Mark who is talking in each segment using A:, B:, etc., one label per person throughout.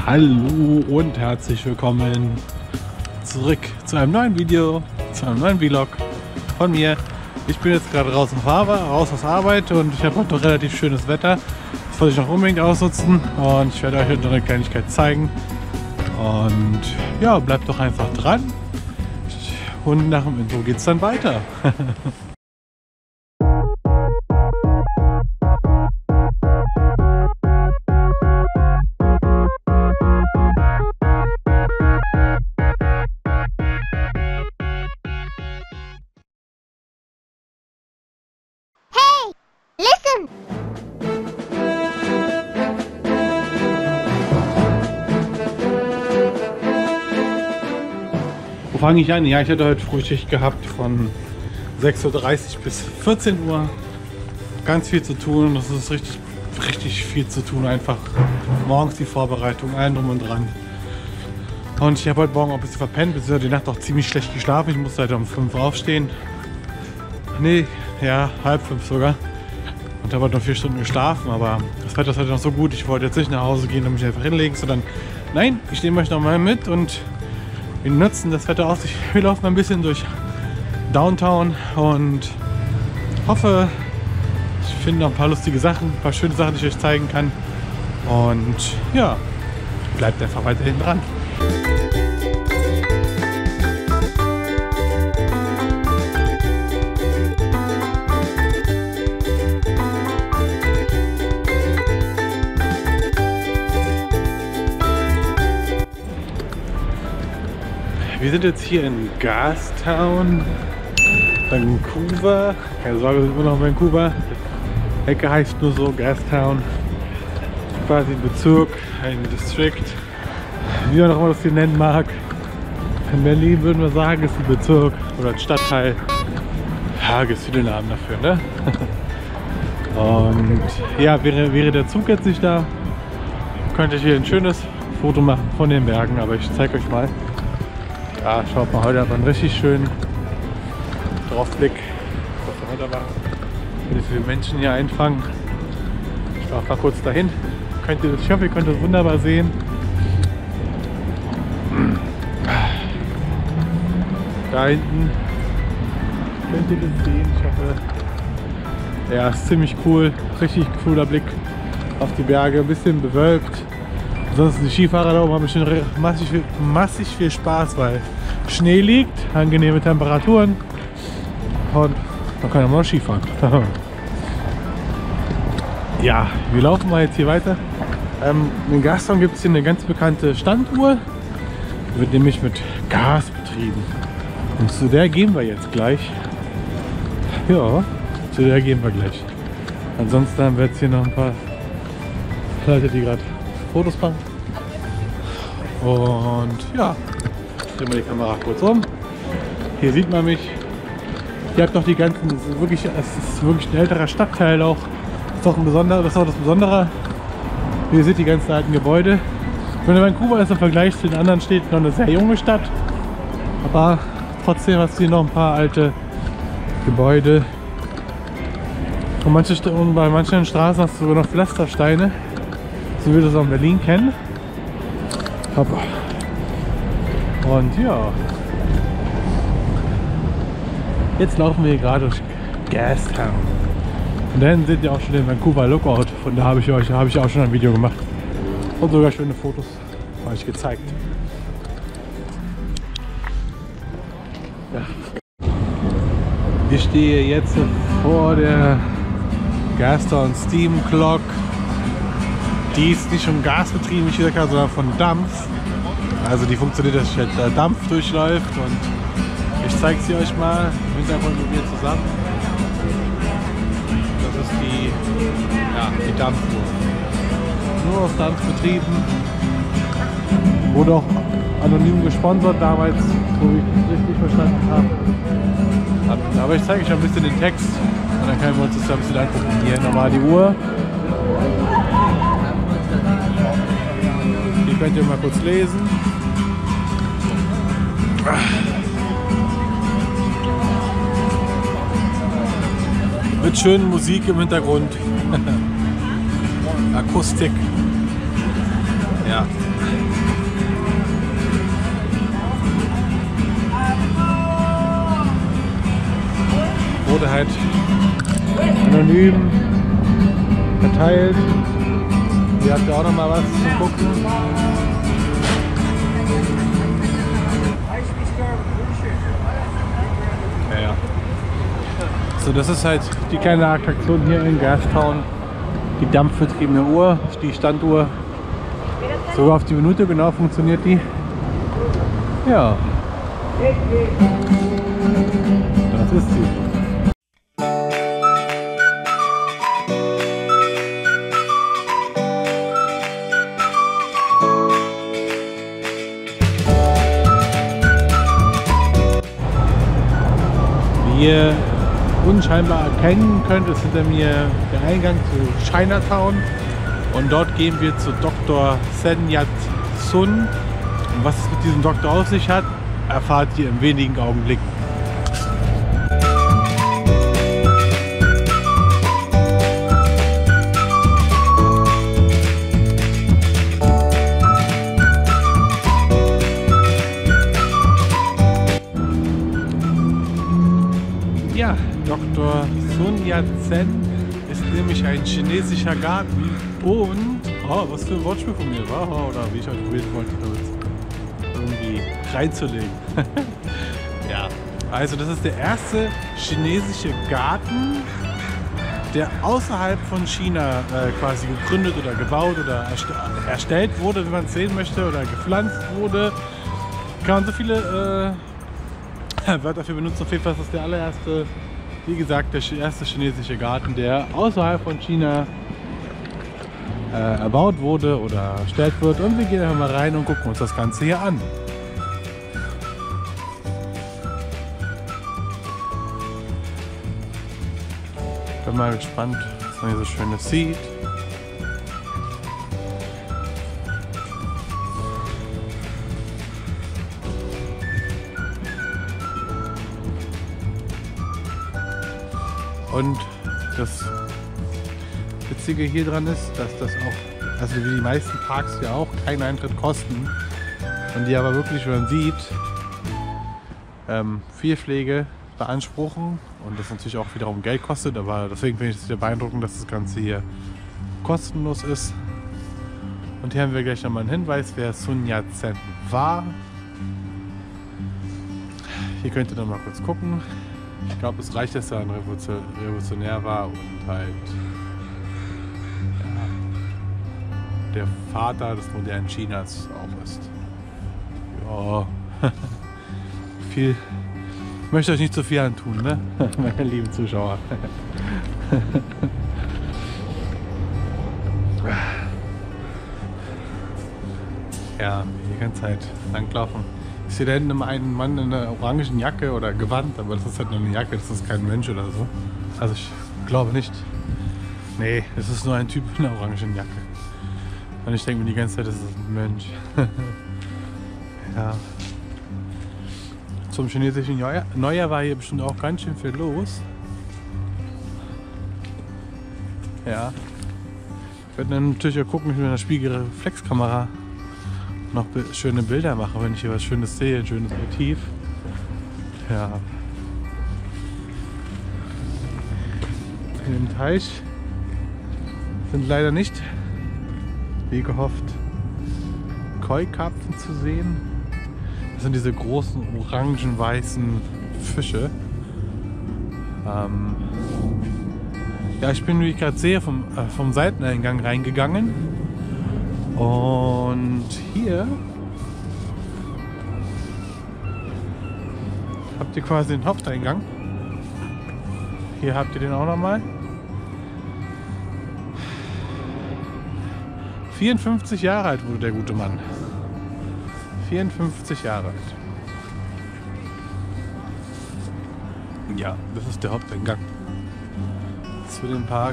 A: Hallo und herzlich willkommen zurück zu einem neuen Video, zu einem neuen Vlog von mir. Ich bin jetzt gerade raus aus Arbeit und ich habe heute noch relativ schönes Wetter. Das wollte ich noch unbedingt ausnutzen und ich werde euch heute eine Kleinigkeit zeigen. Und ja, bleibt doch einfach dran und nach dem Intro geht es dann weiter. Wo fange ich an? Ja, ich hatte heute Frühschicht gehabt von 6:30 Uhr bis 14 Uhr. Ganz viel zu tun. Das ist richtig viel zu tun. Einfach morgens die Vorbereitung, allen drum und dran. Und ich habe heute Morgen auch ein bisschen verpennt, beziehungsweise die Nacht auch ziemlich schlecht geschlafen. Ich musste heute um 5 Uhr aufstehen. Nee, ja, 4:30 sogar. Und habe heute noch 4 Stunden geschlafen, aber das Wetter ist heute noch so gut. Ich wollte jetzt nicht nach Hause gehen und mich einfach hinlegen, sondern nein, ich nehme euch noch mal mit und wir nutzen das Wetter aus. Wir laufen ein bisschen durch Downtown und hoffe, ich finde noch ein paar lustige Sachen, ein paar schöne Sachen, die ich euch zeigen kann. Und ja, bleibt einfach weiterhin dran. Wir sind jetzt hier in Gastown, Vancouver. Keine Sorge, wir sind immer noch in Vancouver. Die Ecke heißt nur so, Gastown. Quasi ein Bezirk, ein District, wie man auch immer das hier nennen mag. In Berlin würden wir sagen, ist ein Bezirk oder ein Stadtteil. Ja, gibt es viele Namen dafür, ne? Und ja, wäre der Zug jetzt nicht da, könnte ich hier ein schönes Foto machen von den Bergen, aber ich zeige euch mal. Ja, schaut mal, heute hat man einen richtig schönen Draufblick. Was wir heute machen. Wie viele Menschen hier einfangen. Ich laufe mal kurz dahin. Ich hoffe, ihr könnt das wunderbar sehen. Da hinten könnt ihr das sehen. Ich hoffe, ja, ist ziemlich cool. Richtig cooler Blick auf die Berge. Ein bisschen bewölkt. Ansonsten die Skifahrer da oben haben schon massig viel Spaß, weil Schnee liegt, angenehme Temperaturen und man kann ja mal Skifahren. Ja, wir laufen mal jetzt hier weiter. In Gastown gibt es hier eine ganz bekannte Standuhr, die wird nämlich mit Gas betrieben. Und zu der gehen wir jetzt gleich. Ja, zu der gehen wir gleich. Ansonsten haben wir jetzt hier noch ein paar Leute, die gerade Fotos machen. Und ja, drehen wir die Kamera kurz um. Hier sieht man mich. Ihr habt noch die ganzen, es ist wirklich ein älterer Stadtteil auch. Das ist auch das Besondere. Ihr seht die ganzen alten Gebäude. Vancouver ist im Vergleich zu den anderen Städten noch eine sehr junge Stadt. Aber trotzdem hast du hier noch ein paar alte Gebäude. Und bei manchen Straßen hast du sogar noch Pflastersteine. So wie wir das auch in Berlin kennen. Und ja, jetzt laufen wir hier gerade durch Gastown. Und dann seht ihr auch schon den Vancouver Lookout. Von da habe ich auch schon ein Video gemacht. Und sogar schöne Fotos euch gezeigt. Ja. Ich stehe jetzt vor der Gastown Steam Clock. Die ist nicht von Gas betrieben, wie ich gesagt habe, sondern von Dampf. Also die funktioniert, dass der Dampf durchläuft und ich zeige sie euch mal im Hintergrund mit mir zusammen. Das ist die Dampfuhr. Nur aus Dampf betrieben. Wurde auch anonym gesponsert damals, so wie ich es richtig verstanden habe. Aber ich zeige euch ein bisschen den Text und dann können wir uns das ein bisschen angucken. Hier nochmal die Uhr. Die könnt ihr mal kurz lesen. Mit schönen Musik im Hintergrund. Akustik. Ja, Wurde halt anonym verteilt. Hier habt ihr auch noch mal was zu gucken. Ja. So, das ist halt die kleine Attraktion hier in Gastown. Die dampfbetriebene Uhr, die Standuhr. Sogar auf die Minute genau funktioniert die. Ja. Das ist sie. Wie ihr unscheinbar erkennen könnt, ist hinter mir der Eingang zu Chinatown und dort gehen wir zu Dr. Sen Yat-sun. Und was es mit diesem Doktor auf sich hat, erfahrt ihr in wenigen Augenblicken. Ja, Dr. Sun Yat-sen ist nämlich ein chinesischer Garten und, oh, was für ein Wortspiel von mir war, oder wie ich heute probiert wollte, irgendwie reinzulegen. Ja, also das ist der erste chinesische Garten, der außerhalb von China quasi gegründet oder gebaut oder erstellt wurde, wenn man es sehen möchte, oder gepflanzt wurde. Kann man so viele Wörter dafür benutzen. Auf jeden Fall ist das der allererste, wie gesagt, der erste chinesische Garten, der außerhalb von China erbaut wurde oder erstellt wird. Und wir gehen einfach mal rein und gucken uns das Ganze hier an. Bin mal gespannt, was man hier so Schönes sieht. Und das Witzige hier dran ist, dass das auch, also wie die meisten Parks ja auch, keinen Eintritt kosten. Und die aber wirklich, wie man sieht, viel Pflege beanspruchen und das natürlich auch wiederum Geld kostet. Aber deswegen finde ich es sehr beeindruckend, dass das Ganze hier kostenlos ist. Und hier haben wir gleich nochmal einen Hinweis, wer Sun Yat-sen war. Hier könnt ihr noch mal kurz gucken. Ich glaube, es reicht, dass er ein Revolutionär war und halt ja, der Vater des modernen Chinas auch ist. Ja, viel. Ich möchte euch nicht zu viel antun, ne? Meine lieben Zuschauer. Ja, die ganze Zeit langlaufen. Ich sehe da hinten immer einen Mann in einer orangen Jacke oder Gewand, aber das ist halt nur eine Jacke, das ist kein Mensch oder so. Also ich glaube nicht. Nee, das ist nur ein Typ in einer orangen Jacke. Und ich denke mir die ganze Zeit, das ist ein Mensch. Ja. Zum chinesischen Neujahr war hier bestimmt auch ganz schön viel los. Ja. Ich werde dann natürlich auch gucken, mit einer Spiegelreflexkamera noch schöne Bilder mache, wenn ich hier was Schönes sehe, ein schönes Motiv. Ja. In dem Teich sind leider nicht, wie gehofft, Koi-Karpfen zu sehen. Das sind diese großen orangen-weißen Fische. Ja, ich bin, wie ich gerade sehe, vom Seiteneingang reingegangen. Und hier habt ihr quasi den Haupteingang. Hier habt ihr den auch nochmal. 54 Jahre alt wurde der gute Mann. 54 Jahre alt. Ja, das ist der Haupteingang zu dem Park.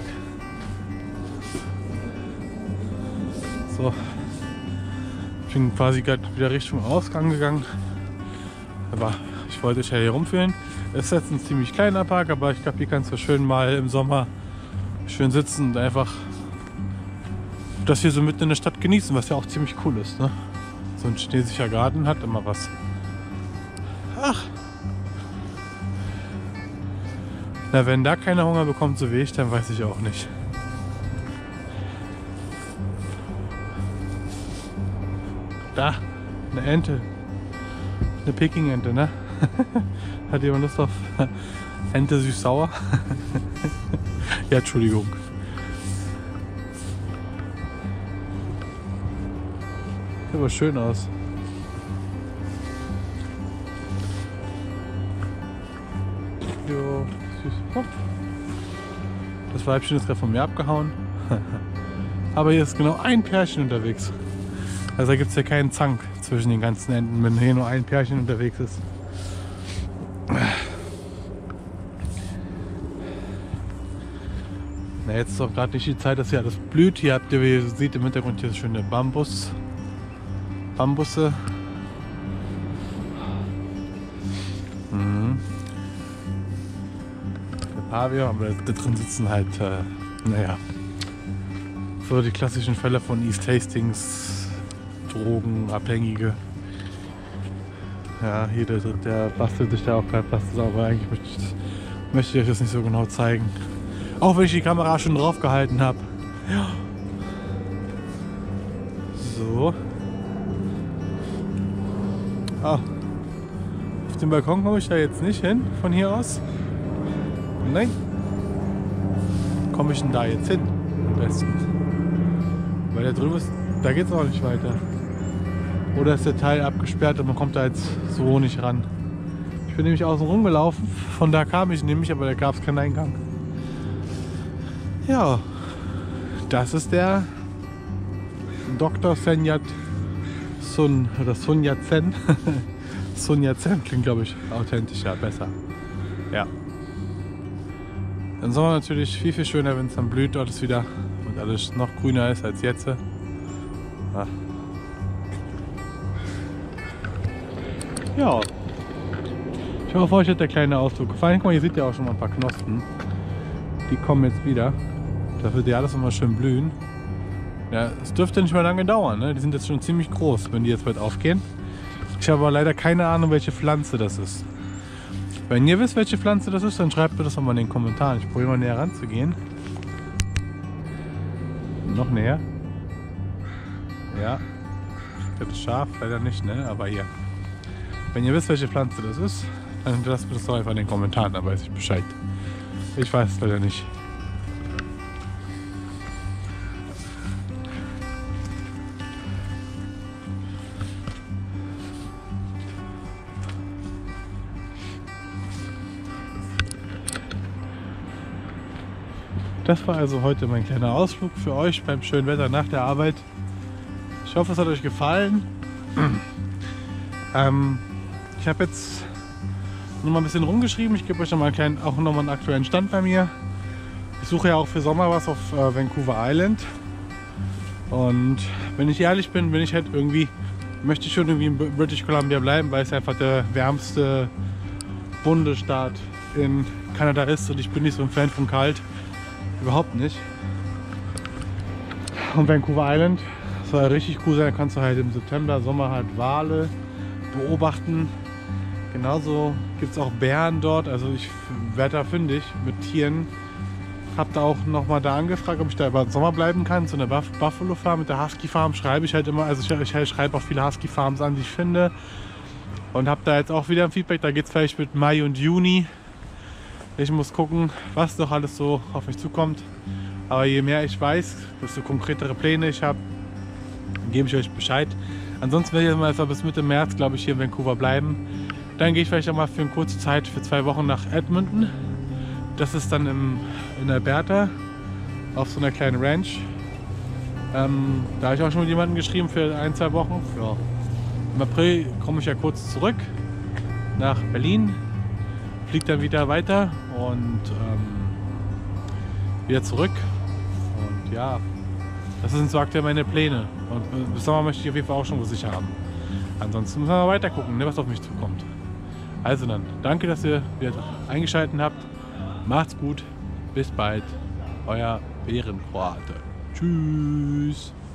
A: So, ich bin quasi gerade wieder Richtung Ausgang gegangen, aber ich wollte euch ja hier rumführen. Es ist jetzt ein ziemlich kleiner Park, aber ich glaube, hier kannst du schön mal im Sommer schön sitzen und einfach das hier so mitten in der Stadt genießen, was ja auch ziemlich cool ist. Ne? So ein chinesischer Garten hat immer was. Ach. Na, wenn da keiner Hunger bekommt, so wie ich, dann weiß ich auch nicht. Da, eine Ente. Eine Peking-Ente, ne? Hat jemand Lust auf Ente süß-sauer? Ja, Entschuldigung. Sieht aber schön aus. Jo, süß. Oh. Das Weibchen ist gerade von mir abgehauen. Aber hier ist genau ein Pärchen unterwegs. Also da gibt es ja keinen Zank zwischen den ganzen Enten, wenn hier nur ein Pärchen unterwegs ist. Na, jetzt ist auch gerade nicht die Zeit, dass hier alles blüht. Hier habt ihr, wie ihr seht, im Hintergrund hier schöne Bambusse. Mhm. Der Pavillon, aber da drin sitzen halt, naja, so die klassischen Fälle von East Hastings, Drogenabhängige. Ja, hier der bastelt sich da auch gerade was sauber. Eigentlich möchte ich euch das nicht so genau zeigen. Auch wenn ich die Kamera schon drauf gehalten habe. Ja. So. Ah. Auf den Balkon komme ich da jetzt nicht hin, von hier aus. Nein. Komme ich denn da jetzt hin? Am besten. Weil da drüben ist, da geht es auch nicht weiter. Oder ist der Teil abgesperrt und man kommt da jetzt so nicht ran. Ich bin nämlich außen rum gelaufen, von da kam ich nämlich, aber da gab es keinen Eingang. Ja, das ist der Dr. Sun Yat-sen oder Sun Yat-sen. Sun Yat-sen klingt, glaube ich, authentischer, besser. Ja. Im Sommer natürlich viel, viel schöner, wenn es dann blüht, dort ist wieder und alles noch grüner ist als jetzt. Ja. Ja. Ich hoffe, euch hat der kleine Ausflug gefallen. Guck mal, hier seht ihr auch schon mal ein paar Knospen. Die kommen jetzt wieder. Da wird ja alles nochmal schön blühen. Ja, es dürfte nicht mehr lange dauern. Ne? Die sind jetzt schon ziemlich groß, wenn die jetzt bald aufgehen. Ich habe aber leider keine Ahnung, welche Pflanze das ist. Wenn ihr wisst, welche Pflanze das ist, dann schreibt mir das nochmal in den Kommentaren. Ich probiere mal näher ranzugehen. Noch näher. Ja. Das ist scharf, leider nicht, ne? Aber hier. Wenn ihr wisst, welche Pflanze das ist, dann lasst mir das doch einfach in den Kommentaren, dann weiß ich Bescheid. Ich weiß es leider nicht. Das war also heute mein kleiner Ausflug für euch beim schönen Wetter nach der Arbeit. Ich hoffe, es hat euch gefallen. Ich habe jetzt noch mal ein bisschen rumgeschrieben. Ich gebe euch noch mal auch noch mal einen aktuellen Stand bei mir. Ich suche ja auch für Sommer was auf Vancouver Island. Und wenn ich ehrlich bin, möchte ich schon irgendwie in British Columbia bleiben, weil es einfach der wärmste Bundesstaat in Kanada ist und ich bin nicht so ein Fan von kalt. Überhaupt nicht. Und Vancouver Island soll richtig cool sein. Da kannst du halt im September, Sommer halt Wale beobachten. Genauso gibt es auch Bären dort. Also ich werde da fündig mit Tieren. Habe da auch nochmal da angefragt, ob ich da über den Sommer bleiben kann. So eine Buffalo Farm mit der Husky Farm schreibe ich halt immer. Also ich schreibe auch viele Husky Farms an, die ich finde. Und habe da jetzt auch wieder ein Feedback. Da geht es vielleicht mit Mai und Juni. Ich muss gucken, was noch alles so auf mich zukommt. Aber je mehr ich weiß, desto konkretere Pläne ich habe, gebe ich euch Bescheid. Ansonsten werde ich mal bis Mitte März, glaube ich, hier in Vancouver bleiben. Dann gehe ich vielleicht auch mal für eine kurze Zeit, für 2 Wochen nach Edmonton. Das ist dann in Alberta, auf so einer kleinen Ranch. Da habe ich auch schon mit jemandem geschrieben für 1, 2 Wochen. Ja. Im April komme ich ja kurz zurück nach Berlin. Fliegt dann wieder weiter und wieder zurück. Und ja, das sind so aktuell meine Pläne. Und bis Sommer möchte ich auf jeden Fall auch schon was sicher haben. Ansonsten müssen wir mal weiter gucken, ne, was auf mich zukommt. Also dann, danke, dass ihr wieder eingeschaltet habt. Macht's gut, bis bald. Euer Bärenkroate. Tschüss.